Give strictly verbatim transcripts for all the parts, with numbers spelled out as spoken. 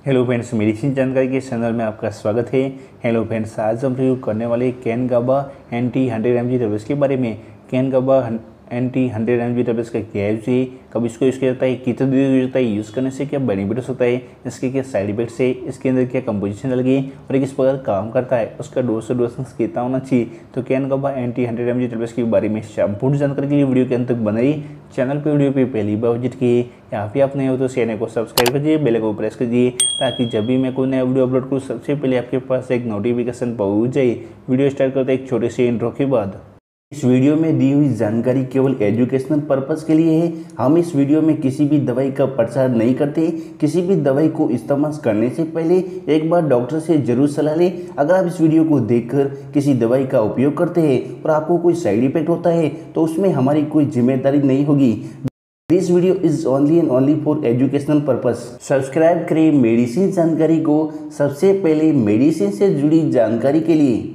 Hello friends, medicine जानकारी के channel में आपका स्वागत है। हेलो फ्रेंड्स, आज हम रिव्यू करने वाले Can Gaba NT hundred M G tablets के बारे में। Can Gaba NT hundred M G tablets का क्या यूज है, कब इसको यूज़ किया जाता है, कितने दिन यूज होता है, यूज़ करने से क्या बेनिफिट्स होता है, इसके क्या साइड इफेक्ट्स है, इसके अंदर क्या कंपोजिशन लगी और ये किस प्रकार काम करता है, उसका डोज और डोसेंस कितना होना चाहिए। तो Kan Gaba NT hundred M G tablets के बारे में संपूर्ण जानकारी के लिए वीडियो के अंत तक बने रही। चैनल पे वीडियो पे पहली बार विजिट किए, यहाँ पे आप नए हो तो चैनल को सब्सक्राइब कीजिए, बेल को प्रेस कीजिए ताकि जब भी मैं कोई नया वीडियो अपलोड करूँ सबसे पहले आपके पास एक नोटिफिकेशन पहुँच जाए। वीडियो स्टार्ट करते एक छोटे से इंट्रो के बाद। इस वीडियो में दी हुई जानकारी केवल एजुकेशनल पर्पस के लिए है। हम इस वीडियो में किसी भी दवाई का प्रचार नहीं करते। किसी भी दवाई को इस्तेमाल करने से पहले एक बार डॉक्टर से जरूर सलाह लें। अगर आप इस वीडियो को देखकर किसी दवाई का उपयोग करते हैं और आपको कोई साइड इफेक्ट होता है तो उसमें हमारी कोई जिम्मेदारी नहीं होगी। This video is only and only for educational purpose. Subscribe करें मेडिसिन जानकारी को सबसे पहले मेडिसिन से जुड़ी जानकारी के लिए।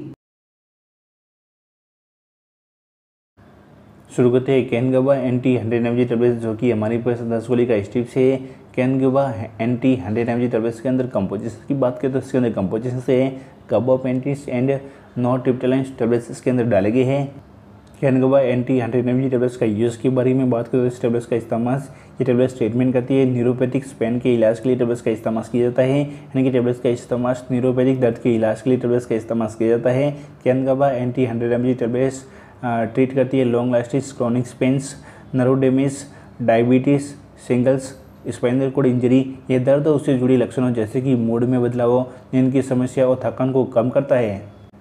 शुरू करते हैं Kan Gaba NT hundred M G tablets, जो कि हमारे पास दस गोली का स्ट्रिप्स है। Kan Gaba NT hundred M G tablets के अंदर कंपोजिशन की बात करें तो इसके अंदर कंपोजिशन से गाबापेंटिस एंड नॉरट्रिप्टाइलिन टेबलेट्स इसके अंदर डाले गए हैं। Kan Gaba NT hundred M G tablets का यूज़ के बारे में बात करें तो इस टेबलेट्स का इस्तेमाल ये टेबलेट्स ट्रीटमेंट करती है। न्यूरोपैथिक पेन के इलाज के लिए टेबलेट्स का इस्तेमाल किया जाता है, यानी कि टेबलेट्स का इस्तेमाल न्यूरोपैथिक दर्द के इलाज के लिए टेबलेट्स का इस्तेमाल किया जाता है। Kan Gaba NT hundred M G tablets treat करती है long lasting chronic pains, nerve damage, diabetes, shingles spinal cord injury, ये दर्द और उससे जुड़ी लक्षणों जैसे कि मूड में बदलाव, नींद की समस्या और थकान को कम करता है।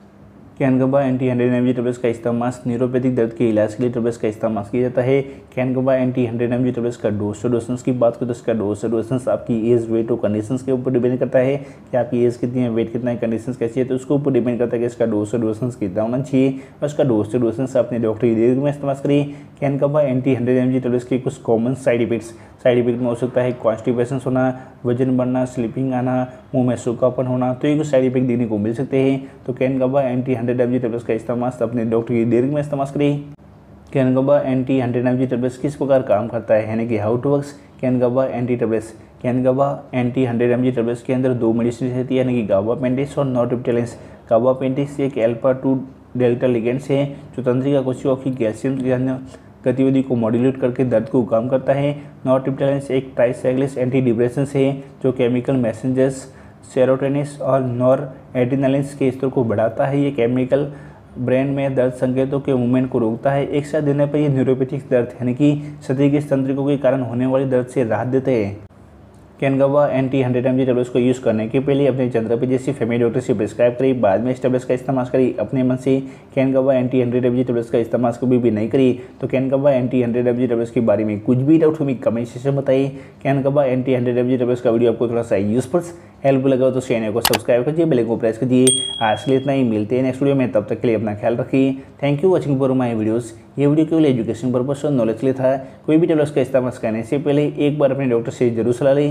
Kan Gaba NT hundred M G tablets का इस्तेमाल न्यूरोपैथिक दर्द के इलाज के लिए टेबलेट्स का इस्तेमाल किया जाता है। Kan Gaba NT hundred M G tablets का डोज और डोसेंस की बात करें तो इसका डोज और डोसेंस आपकी एज, वेट और कंडीशंस के ऊपर डिपेंड करता है कि आपकी एज कितनी है, वेट कितना है, कंडीशंस कैसी है, तो उसके ऊपर डिपेंड करता है कि इसका डोज और डोसेंस कितना होना चाहिए और उसका डोज और डोसेंस अपने डॉक्टर की देखरेख में इस्तेमाल करिए। Kan Gaba NT hundred M G tablets के कुछ common side effects side effect में हो सकता है कॉन्स्टिपेशन होना, वजन बढ़ना, स्लीपिंग आना, मुंह में सूखापन होना, तो ये कुछ साइड इफेक्ट देखने को मिल सकते हैं। तो Kan Gaba NT hundred M G tablets का इस्तेमाल अपने डॉक्टर की देखरेख में इस्तेमाल करिए। Kan Gaba NT hundred M G tablets किस प्रकार काम करता है, यानी कि how to works Kan Gaba NT tablets. Kan Gaba NT hundred M G tablets के अंदर दो मेडिसिन रहती है, यानी कि गाबापेंटिस और नॉरट्रिप्टाइलिन। गाबापेंटिस एक एल्फा टू डेल्टा लिगेंड्स है जो तंत्रिका कोशिकाओं की कैल्शियम गतिविधि को मॉड्यूलेट करके दर्द को कम करता है। नॉरट्रिप्टाइलिन एक ट्राइसाइक्लिक एंटी डिप्रेसेंस है जो केमिकल मैसेंजर्स सेरोटोनिन और नॉर एड्रेनालिन के स्तर को बढ़ाता है। ये केमिकल ब्रेन में दर्द संकेतों के मूवमेंट को रोकता है। एक साथ देने पर ये न्यूरोपैथिक दर्द यानी कि शरीर के तंत्रिकों के कारण होने वाले दर्द से राहत देते हैं। Kan Gaba NT hundred M G tablets को यूज़ करने के पहले अपने चंद्रपी जैसी फैमिली डॉक्टर से प्रिस्क्राइब करिए, बाद में इस टेबलेट्स का इस्तेमाल करिए। अपने मन से Kan Gaba NT hundred M G tablets का इस्तेमाल कभी भी नहीं करिए। तो Kan Gaba NT hundred M G tablets के बारे में कुछ भी डाउट हमें कमेंट सेक्शन में बताइए। Kan Gaba NT hundred M G tablets का वीडियो आपको थोड़ा सा यूजफुल हेल्पफुल लगा तो चैनल को सब्सक्राइब कीजिए, बेल को प्रेस कीजिए। आज के लिए इतना ही, मिलते हैं नेक्स्ट वीडियो में, तब तक के लिए अपना ख्याल रखिए। Thank you watching for my videos. ये वीडियो केवल एजुकेशन पर्पस और नॉलेज के लिए था। कोई भी टेबलेट्स का इस्तेमाल करने से पहले एक बार अपने डॉक्टर से जरूर सलाह लें।